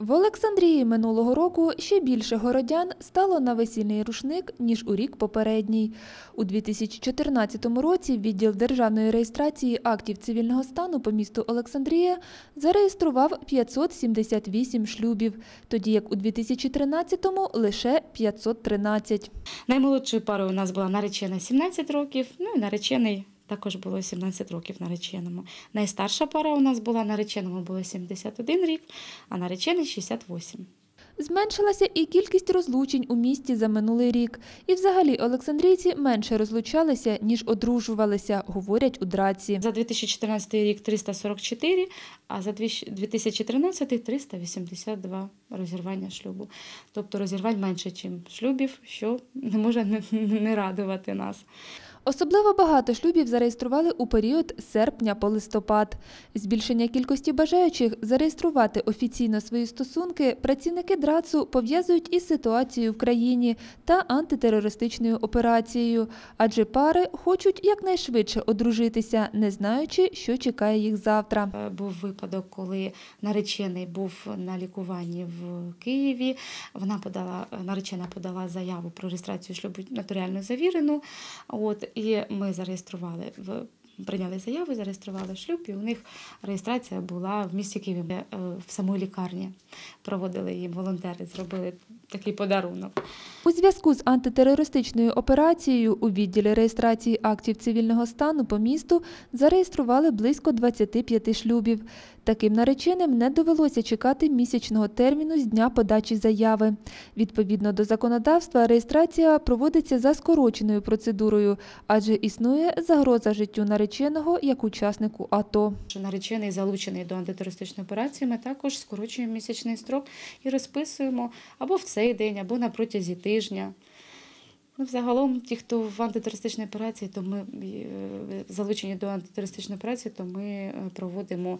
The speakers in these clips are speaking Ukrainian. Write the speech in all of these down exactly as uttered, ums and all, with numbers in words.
В Олександрії минулого року ще більше городян стало на весільний рушник, ніж у рік попередній. У дві тисячі чотирнадцятому році відділ державної реєстрації актів цивільного стану по місту Олександрія зареєстрував п'ятсот сімдесят вісім шлюбів, тоді як у дві тисячі тринадцятому – лише п'ятсот тринадцять. Наймолодшою парою у нас була наречена сімнадцять років, ну і наречений також було сімнадцять років нареченому. Найстарша пара у нас була, нареченому було сімдесят один рік, а наречений – шістдесят вісім. Зменшилася і кількість розлучень у місті за минулий рік. І взагалі олександрійці менше розлучалися, ніж одружувалися, говорять у ДРАЦі. За дві тисячі чотирнадцятий рік – триста сорок чотири, а за дві тисячі тринадцятий – триста вісімдесят два розірвання шлюбу. Тобто розірвань менше, ніж шлюбів, що не може не радувати нас. Особливо багато шлюбів зареєстрували у період з серпня по листопад. Збільшення кількості бажаючих зареєструвати офіційно свої стосунки працівники ДРАЦу пов'язують із ситуацією в країні та антитерористичною операцією, адже пари хочуть якнайшвидше одружитися, не знаючи, що чекає їх завтра. Був випадок, коли наречений був на лікуванні в Києві. Вона подала, наречена подала заяву про реєстрацію шлюбу нотаріально завірену. От, і ми зареєстрували, прийняли заяву, зареєстрували шлюб, і у них реєстрація була в місті Києві, в самій лікарні. Проводили їм волонтери, зробили такий подарунок. У зв'язку з антитерористичною операцією у відділі реєстрації актів цивільного стану по місту зареєстрували близько двадцяти п'яти шлюбів. Таким нареченим не довелося чекати місячного терміну з дня подачі заяви. Відповідно до законодавства, реєстрація проводиться за скороченою процедурою, адже існує загроза життю нареченого як учаснику АТО. Наречений залучений до антитерористичної операції, ми також скорочуємо місячний строк і розписуємо або в цей день, або на протязі тижня. Ну, взагалом, ті, хто в антитерористичній операції, то ми залучені до антитерористичної операції, то ми проводимо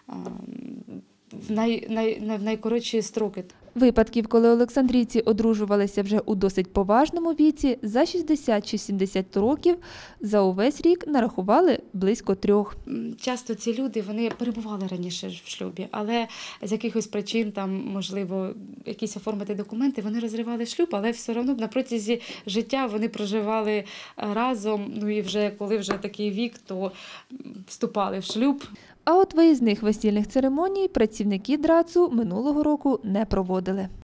в най, най, в найкоротші строки. Випадків, коли олександрійці одружувалися вже у досить поважному віці, за шістдесят чи сімдесят років, за увесь рік нарахували близько трьох. Часто ці люди, вони перебували раніше в шлюбі, але з якихось причин, там, можливо, якісь оформити документи, вони розривали шлюб, але все одно на протязі життя вони проживали разом, ну і вже коли вже такий вік, то вступали в шлюб. А от виїзних весільних церемоній працівники ДРАЦу минулого року не проводили.